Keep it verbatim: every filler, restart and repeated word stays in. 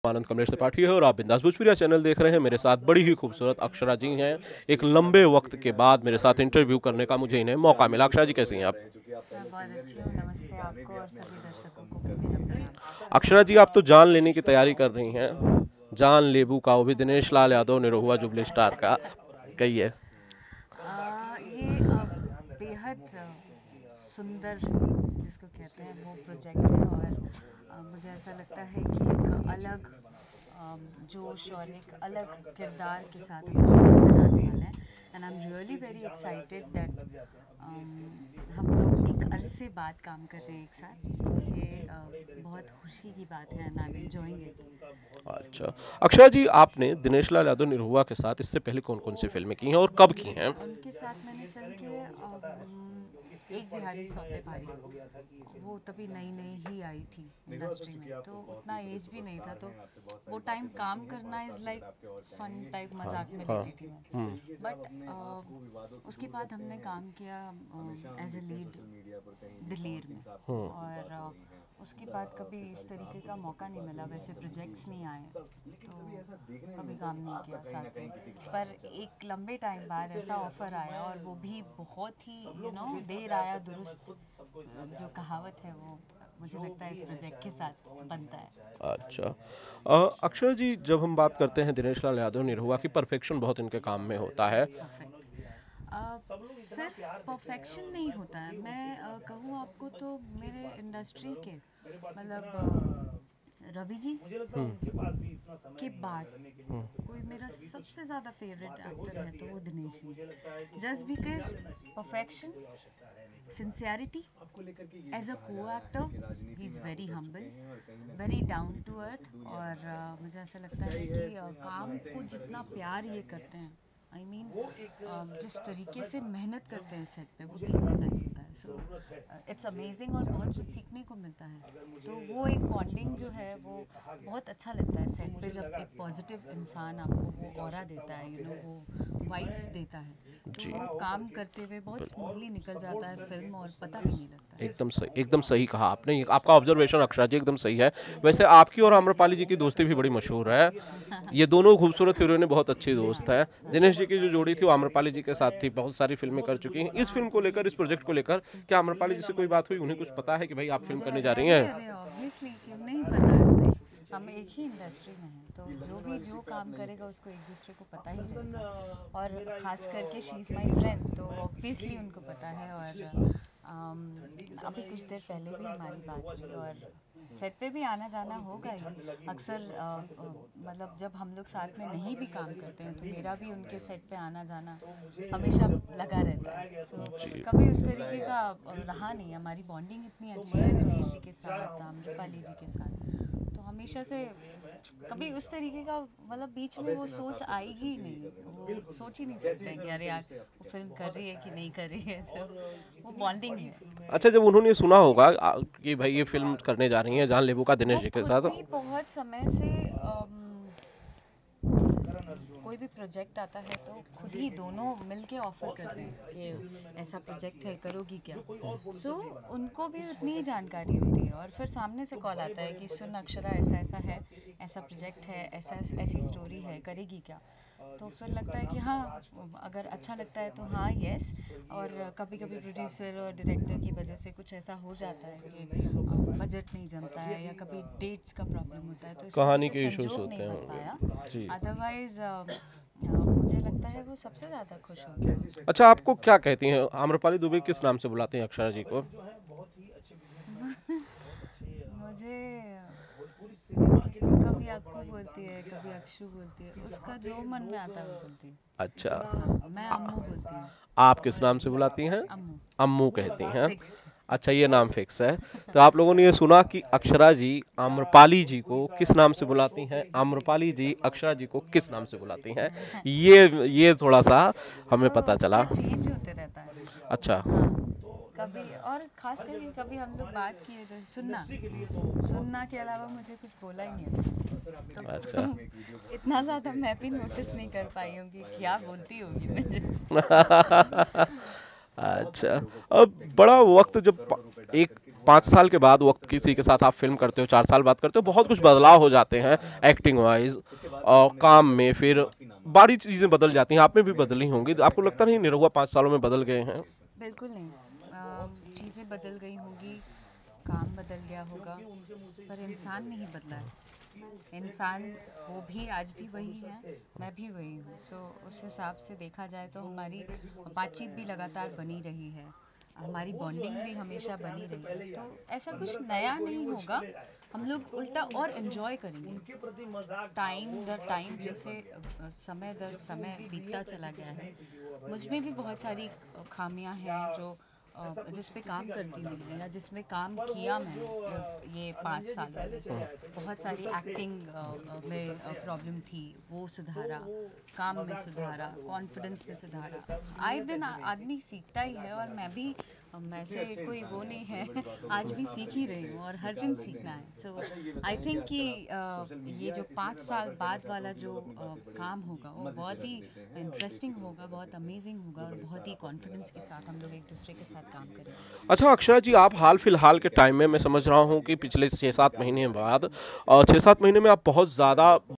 आनंद कमलेश त्रिपाठी है और आप बिंदास भोजपुरिया चैनल देख रहे हैं। मेरे साथ बड़ी ही खूबसूरत अक्षरा जी हैं। एक लंबे वक्त के बाद मेरे साथ इंटरव्यू करने का मुझे इन्हें मौका मिला। अक्षरा जी कैसी हैं आप? मैं बहुत अच्छी हूँ। नमस्ते आपको और सभी दर्शकों को भी मेरा प्रणाम। अक्षरा जी, आप तो जान लेने की तैयारी कर रही हैं। जान लेबू का, वो भी दिनेश लाल यादव निरहुआ जुबली स्टार का, कहिए। आ, ये आ, बेहद आ, सुंदर जिसको कहते हैं वो प्रोजेक्ट है और आ, मुझे ऐसा लगता है कि एक अलग आ, जोश और एक अलग किरदार के साथ हम नजर आने वाले हैं। And I am really very excited that हम लोग एक अरसे बाद काम कर रहे हैं एक साथ, तो ये आ, बहुत खुशी की बात है and I am enjoying it. अच्छा अक्षरा जी, आपने दिनेश लाल यादव निरहुआ के साथ इससे पहले कौन कौन सी फिल्में की हैं और कब की हैं? उनके साथ मैंने फिल्म के अम, एक बिहारी सौंपे भारी, वो तभी नई नई ही आई थी इंडस्ट्री में, तो उतना एज भी नहीं था, तो वो टाइम काम करना इज़ लाइक फन टाइप मजाक में लेती थी मैं। बट उसके बाद हमने काम किया एज ए लीड दिलेर में, और uh, उसके बाद कभी इस तरीके का मौका नहीं मिला, वैसे प्रोजेक्ट्स नहीं आए तो कभी काम नहीं किया साथ में। पर एक लंबे टाइम बाद ऐसा ऑफ़र आया और वो भी बहुत ही यू नो देर आया दुरुस्त, जो कहावत है वो मुझे लगता है इस प्रोजेक्ट के साथ बनता है। अच्छा अ, अक्षरा जी, जब हम बात करते हैं दिनेश लाल यादव निरहुआ की, परफेक्शन बहुत इनके काम में होता है। परफेक्ट सिर्फ परफेक्शन नहीं होता है, मैं uh, कहूँ आपको तो मेरे इंडस्ट्री के मतलब uh, रवि जी के बाद कोई मेरा सबसे ज़्यादा फेवरेट एक्टर है तो वो Dinesh ji, just because perfection, sincerity, as a को actor he is very humble, very down to earth, और uh, मुझे ऐसा लगता है कि uh, काम को जितना प्यार ये करते हैं, आई I मीन mean, जिस तरीके से मेहनत करते हैं सेट पे, वो देखने लायक होता है। सो इट्स अमेजिंग और बहुत कुछ सीखने को मिलता है, तो वो एक बॉन्डिंग जो है वो बहुत अच्छा लगता है सेट पे, जब एक पॉजिटिव इंसान आपको वो ऑरा देता है, यू नो वो वाइब्स देता है, तो वो काम करते हुए बहुत स्मूथली निकल जाता है फिल्म और पता भी नहीं लगता है। एकदम सही, एकदम सही कहा आपने। आपका ऑब्जर्वेशन अक्षरा जी एकदम सही है। वैसे आपकी और आम्रपाली जी की दोस्ती भी बड़ी मशहूर है। ये दोनों खूबसूरत हीरोइनें बहुत अच्छी दोस्त हैं। दिनेश जी की जो जोड़ी थी वो आम्रपाली जी के साथ थी, बहुत सारी फिल्में कर चुकी हैं। इस फिल्म को लेकर, इस प्रोजेक्ट को लेकर क्या आम्रपाली जी से कोई बात हुई? उन्हें कुछ पता है कि भाई आप फिल्म करने जा रही हैं? अरे ऑब्वियसली क्यों नहीं पता है भाई, हम एक ही इंडस्ट्री में हैं, तो जो भी जो काम करेगा उसको एक दूसरे को पता ही रहेगा, और ख़ास करके शी इज़ माई फ्रेंड, तो ऑब्वियसली उनको पता है। और um, अभी कुछ देर पहले भी हमारी बात हुई, और सेट पे भी आना जाना होगा ही अक्सर, मतलब जब हम लोग साथ में नहीं भी काम करते हैं तो मेरा भी उनके सेट पे आना जाना हमेशा लगा रहता है। सो so, कभी उस तरीके का रहा नहीं, हमारी बॉन्डिंग इतनी अच्छी है दिनेश जी के साथ, आम्रपाली जी के साथ, तो हमेशा से कभी उस तरीके का मतलब बीच में वो सोच आएगी ही नहीं, वो सोच ही नहीं सकते कि अरे यार वो फिल्म कर रही है कि नहीं कर रही है, तो वो बॉन्डिंग है। अच्छा, जब उन्होंने सुना होगा आ, कि भाई ये फिल्म करने जा रही हैं जान लेबू का दिनेश जी के साथ, बहुत समय से um, कोई भी प्रोजेक्ट आता है तो खुद ही दोनों मिलके ऑफर करते हैं कि ऐसा प्रोजेक्ट है, करोगी क्या? सो so, उनको भी उतनी ही जानकारी होती है, और फिर सामने से कॉल आता है कि सुन अक्षरा, ऐसा ऐसा है, ऐसा प्रोजेक्ट है, ऐसा ऐसी स्टोरी है, करेगी क्या? तो फिर लगता है कि हाँ, अगर अच्छा लगता है तो हाँ यस, और कभी कभी प्रोड्यूसर और डायरेक्टर की वजह से कुछ ऐसा हो जाता है कि बजट नहीं जमता है या कभी डेट्स का प्रॉब्लम होता है, तो कहानी के इश्यूज होते हैं। अदरवाइज मुझे लगता है वो सबसे ज़्यादा खुश होंगे। अच्छा, आपको क्या कहती हैं आम्रपाली दुबे, किस नाम से बुलाते हैं अक्षरा जी को? मुझे कभी अक्कू बोलती है, कभी अक्षु बोलती है, उसका जो मन में आता है वो बोलती है। अच्छा, मैं अम्मू बोलती हूँ। आप किस नाम से बुलाती हैं? अम्मू। अम्मू कहती हैं। अच्छा, ये नाम फिक्स है। तो आप लोगों ने ये सुना कि अक्षरा जी आम्रपाली जी को किस नाम से बुलाती हैं, आम्रपाली जी अक्षरा जी को किस नाम से बुलाती हैं, ये ये थोड़ा सा हमें पता चला। चेंज होते रहता है। अच्छा, कभी, और खास करके कभी हम लोग बात किए तो सुनना सुनना के अलावा मुझे कुछ बोला ही नहीं है, तो अच्छा इतना ज़्यादा मैं भी नोटिस नहीं कर पाई हूँ कि क्या बोलती होगी मुझे। अच्छा, अब बड़ा वक्त जब एक पाँच साल के बाद वक्त किसी के साथ आप फिल्म करते हो, चार साल बाद करते हो, बहुत कुछ बदलाव हो जाते हैं एक्टिंग वाइज और काम में, फिर बड़ी चीज़ें बदल जाती हैं। आप में भी बदली होंगी, तो आपको लगता नहीं निरहुआ पाँच सालों में बदल गए हैं? बिल्कुल नहीं, चीज़ें बदल गई होंगी, काम बदल गया होगा, पर इंसान नहीं बदला है। इंसान वो भी आज भी वही है, मैं भी वही हूँ। सो उस हिसाब से देखा जाए तो हमारी बातचीत भी लगातार बनी रही है, हमारी बॉन्डिंग भी हमेशा बनी रही है। तो ऐसा कुछ नया नहीं होगा, हम लोग उल्टा और इन्जॉय करेंगे। टाइम दर टाइम जैसे अ, समय दर समय बीतता चला गया है, मुझ में भी बहुत सारी खामियां हैं जो अ, जिस पे काम करती हूँ या जिसमें काम किया मैंने अ, ये पाँच साल में। बहुत सारी एक्टिंग में प्रॉब्लम थी, वो सुधारा, काम में सुधारा, कॉन्फिडेंस में सुधारा। आए दिन आ- आदमी सीखता ही है, और मैं भी मैं से कोई वो नहीं है, आज भी सीख ही रही हूँ और हर दिन सीखना है। सो आई थिंक कि अ, ये जो पाँच साल बाद वाला जो अ, काम होगा वो बहुत ही इंटरेस्टिंग होगा, बहुत अमेजिंग होगा, और बहुत ही कॉन्फिडेंस के साथ हम लोग एक दूसरे के साथ काम करेंगे। अच्छा अक्षरा जी, आप हाल फिलहाल के टाइम में, मैं समझ रहा हूँ कि पिछले छः सात महीने बाद, और छः सात महीने में आप बहुत ज़्यादा